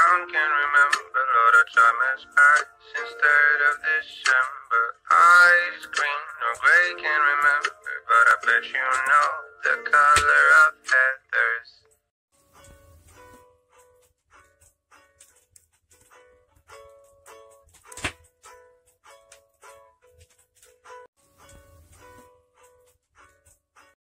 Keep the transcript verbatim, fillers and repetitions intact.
town can remember, Lord, our time has passed since third of December. Eyes green or gray, can't remember, but I bet you know the color of heaven.